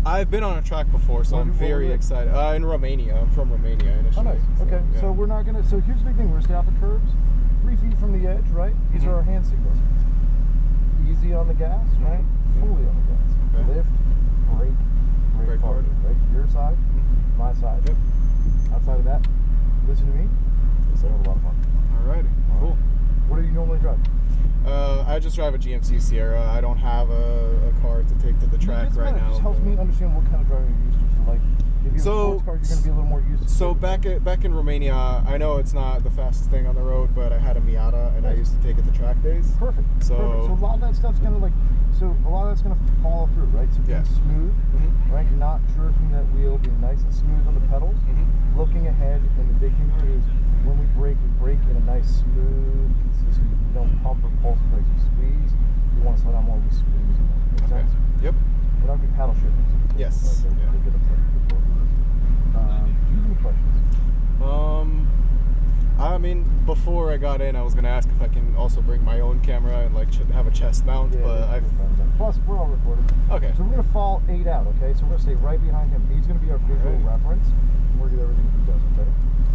I've been on a track before, so I'm very excited. In Romania. I'm from Romania initially. Oh, nice. Okay, yeah. so we're not going to... So here's the big thing. We're going to stay off the curbs, 3 feet from the edge, right? These are our hand signals. Easy on the gas, right? Fully on the gas. Okay. Lift, brake hard. Right? Your side, my side. Yep. Outside of that, listen to me. Yes, I have a lot of fun. Alrighty, cool. What do you normally drive? I just drive a GMC Sierra. I don't have a car to take to the track right now. It just helps me understand what kind of driving you're used to. So, like, if you have a sports car, you're going to be a little more used to. So back in Romania, I know it's not the fastest thing on the road, but I had a Miata and I used to take it to track days. Perfect. So a lot of that stuff's going to follow through, right? So being smooth, right? Not jerking that wheel, being nice and smooth on the pedals, looking ahead, and the big thing is when we brake in a nice, smooth, consistent. You don't pump or pulse brakes, you squeeze. You want to slow down more, we squeeze more. Make sense? Yep. We're not going to be paddle shifting. Yes. Right? They get up do you have any questions? I mean, before I got in, I was going to ask if I can also bring my own camera and like have a chest mount, but plus, we're all recorded. Okay. So we're going to fall 8 out, okay? So we're going to stay right behind him. He's going to be our visual reference, and we're going to do everything he does, okay?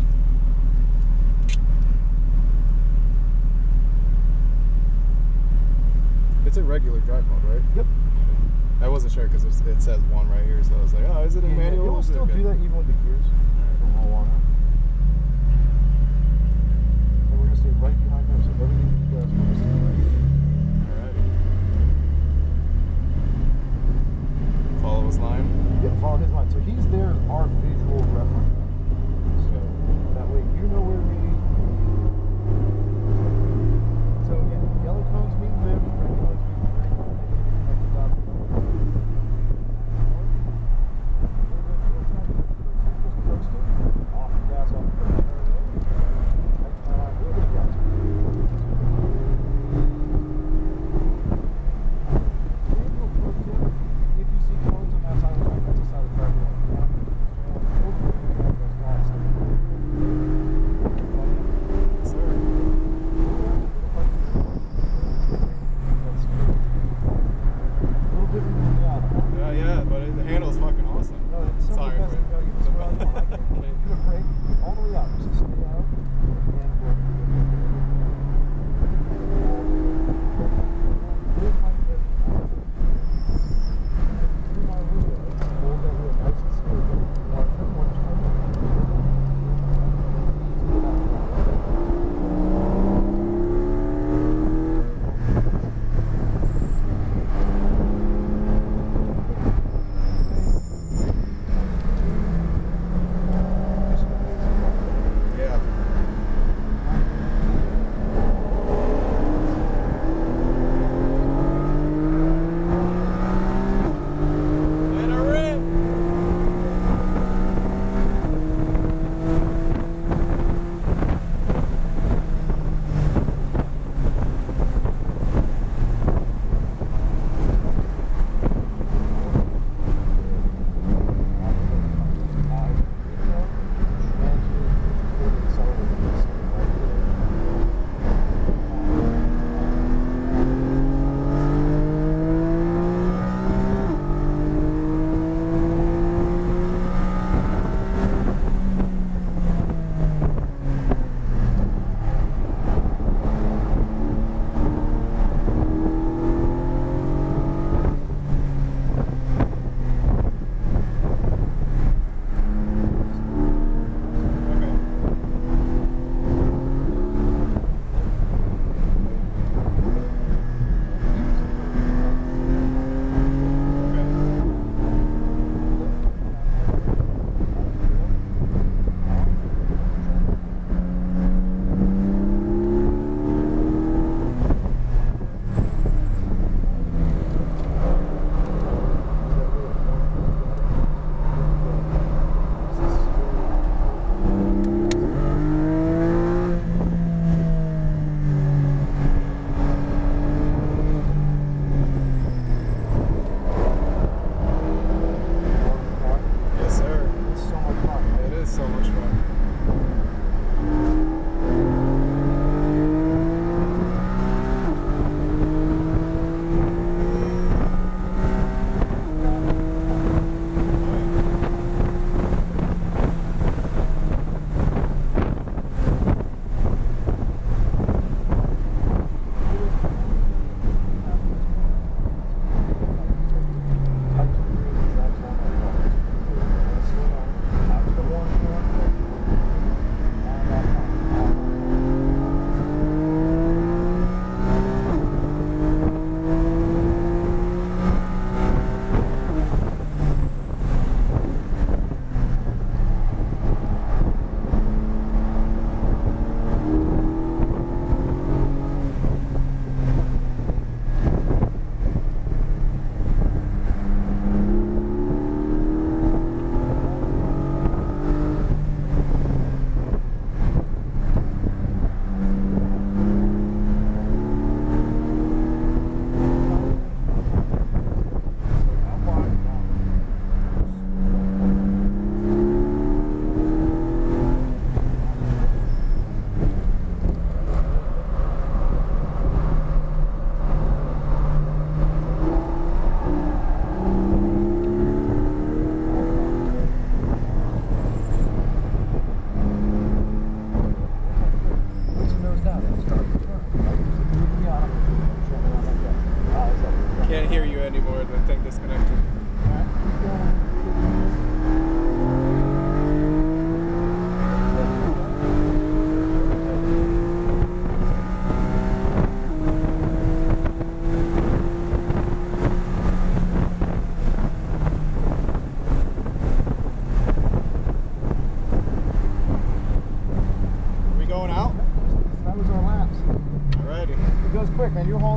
It's a regular drive mode, right? Yep. I wasn't sure because it says 1 right here, so I was like, oh, is it in manual? It will still do that even with the gears. Roll on it. And we're going to stay right behind him, so everything he does, we're going to stay right here. Alrighty. Follow his line? Yeah, follow his line. So he's there as our visual reference. So that way you know where we need. So again, yellow cones mean lift, red cones mean brake. Off the gas, off the brake. If you see cones on that side of the track, that's the side of the track. Yeah, but the handle is fucking awesome. No, it's so sorry. you just run on. I can do a brake all the way out. Just stay out and work. Hold that wheel nice and smooth.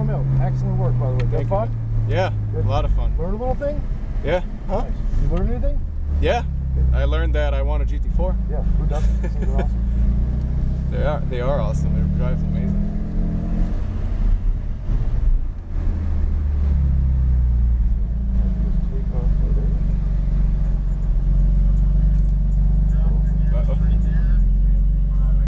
them out. Excellent work, by the way. Good fun? Yeah, good. A lot of fun. Learn a little thing? Yeah. Huh? Nice. You learn anything? Yeah. Okay. I learned that I want a GT4. Yeah, who doesn't? These things are awesome. They are awesome. It drives amazing.